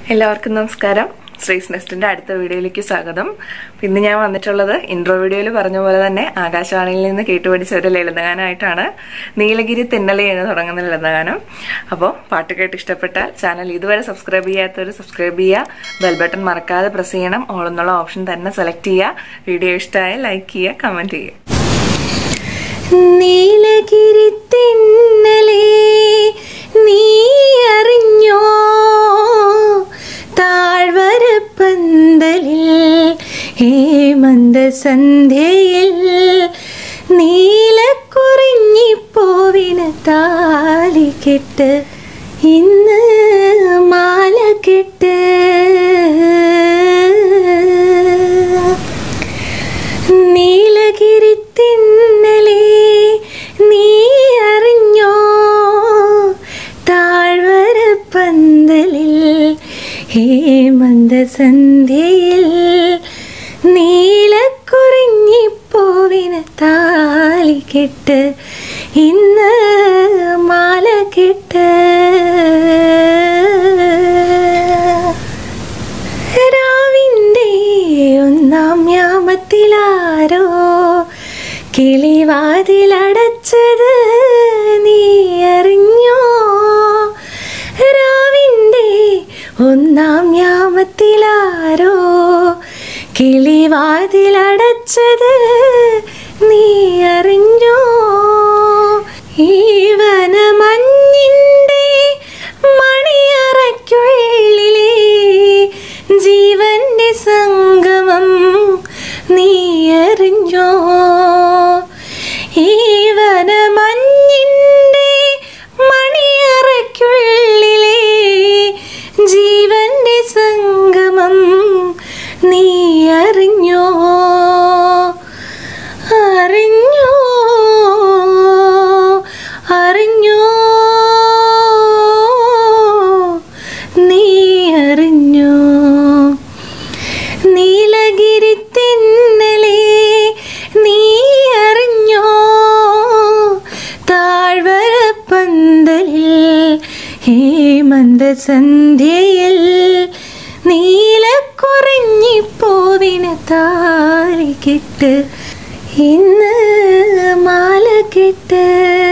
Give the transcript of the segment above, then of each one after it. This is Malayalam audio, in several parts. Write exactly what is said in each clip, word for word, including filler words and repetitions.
എല്ലാവർക്കും നമസ്കാരം. ശ്രീസ് നെസ്റ്റിന്റെ അടുത്ത വീഡിയോയിലേക്ക് സ്വാഗതം. ഇന്ന് ഞാൻ വന്നിട്ടുള്ളത് ഇൻട്രോ വീഡിയോയിൽ പറഞ്ഞ പോലെ തന്നെ ആകാശവാണിയിൽ നിന്ന് കേട്ടുപഠിച്ച ഒരു ലളിതഗാനമായിട്ടാണ്. നീലഗിരി തെന്നലി എന്ന് തുടങ്ങുന്ന ലളിതഗാനം. അപ്പോൾ പാട്ട് കേട്ട് ഇഷ്ടപ്പെട്ടാൽ ചാനൽ ഇതുവരെ സബ്സ്ക്രൈബ് ചെയ്യാത്തവർ സബ്സ്ക്രൈബ് ചെയ്യുക, ബെൽ ബട്ടൺ മറക്കാതെ പ്രസ് ചെയ്യണം, ഓൾ എന്നുള്ള ഓപ്ഷൻ തന്നെ സെലക്ട് ചെയ്യുക. വീഡിയോ ഇഷ്ടമായാൽ ലൈക്ക് ചെയ്യുക, കമന്റ് ചെയ്യുക. നീലഗിരി തെന്നലേ നീ അറിഞ്ഞോ, താഴ്വരപ്പന്തലിൽ ഹേമന്ത സന്ധ്യയിൽ നീലക്കുറിഞ്ഞിപ്പൂവിന് താലികെട്ട് ഇന്ന് മാലകെട്ട്. നീലഗിരി തെന്നലേ നീ അറിഞ്ഞോ, താഴ്വരപ്പന്തലിൽ ഹേമന്ത സന്ധ്യയിൽ നീലക്കുറിഞ്ഞിപ്പൂവിന് താലികെട്ട് ഇന്ന് മാലകെട്ട്. രാവിൻ്റെ ഒന്നാം യാമത്തിലാരോ കിളിവാതിലടച്ചത് നീ അറിഞ്ഞോ, രാവിൻ്റെ ഒന്നാം യാമത്തിലാരോ കിളിവാതിലടച്ചത് നീ അറിഞ്ഞോ. ഈ വനമഞ്ഞിൻ്റെ മണിയറയ്ക്കുള്ളിലെ ജീവന്റെ സംഗമം നീ അറിഞ്ഞോ. ഈ വനമഞ്ഞിൻ്റെ മണിയറയ്ക്കുള്ളിലെ ജീവന്റെ സംഗമം നീ അറിഞ്ഞോ. അറിഞ്ഞോ അറിഞ്ഞോ നീ അറിഞ്ഞോ. നീലഗിരി തെന്നലേ നീ അറിഞ്ഞോ, താഴ്വരപ്പന്തലിൽ ഹേമന്ത സന്ധ്യയിൽ നീലക്കുറിഞ്ഞിപ്പൂവിന് താലികെട്ട് ഇന്ന് മാലകെട്ട്.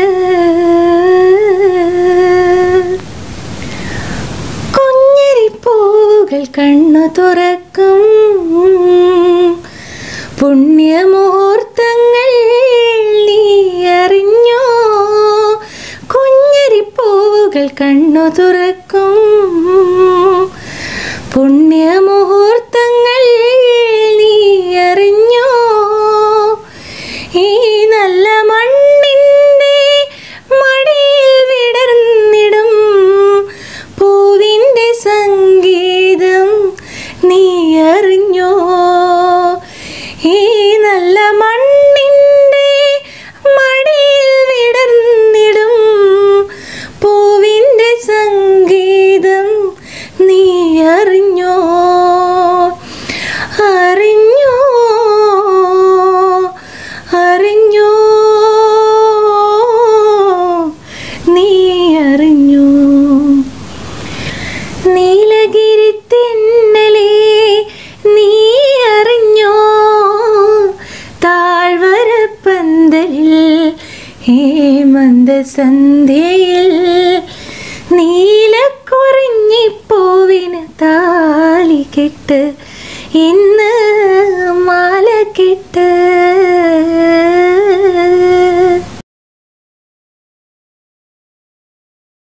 കുഞ്ഞരിപ്പൂകൾ കണ്ണു തുറക്കും പുണ്യമുഹൂർത്തങ്ങൾ നീ അറിഞ്ഞോ. കുഞ്ഞരിപ്പൂകൾ കണ്ണു തുറക്കും പുണ്യമുഹൂർത്തങ്ങൾ നീ അറിഞ്ഞോ. ഈ നല്ല മണ്ണിൻ്റെ മടിയിൽ വിടർന്നിടും പൂവിൻ്റെ സംഗീതം നീ അറിഞ്ഞോ. ഈ നല്ല മണ്ണിൻ്റെ മടിയിൽ വിടർന്നിടും പൂവിൻ്റെ സംഗീതം നീ അറിഞ്ഞോ. അറിഞ്ഞോ അറിഞ്ഞോ നീ അറിഞ്ഞോ. നീലഗിരി തെന്നലേ നീ അറിഞ്ഞോ, താഴ്വരപ്പന്തലിൽ ഹേമന്ത സന്ധ്യയിൽ നീലക്കുറിഞ്ഞിപ്പൂവിന് താലികെട്ട് ഇന്ന് മാലകെട്ട്.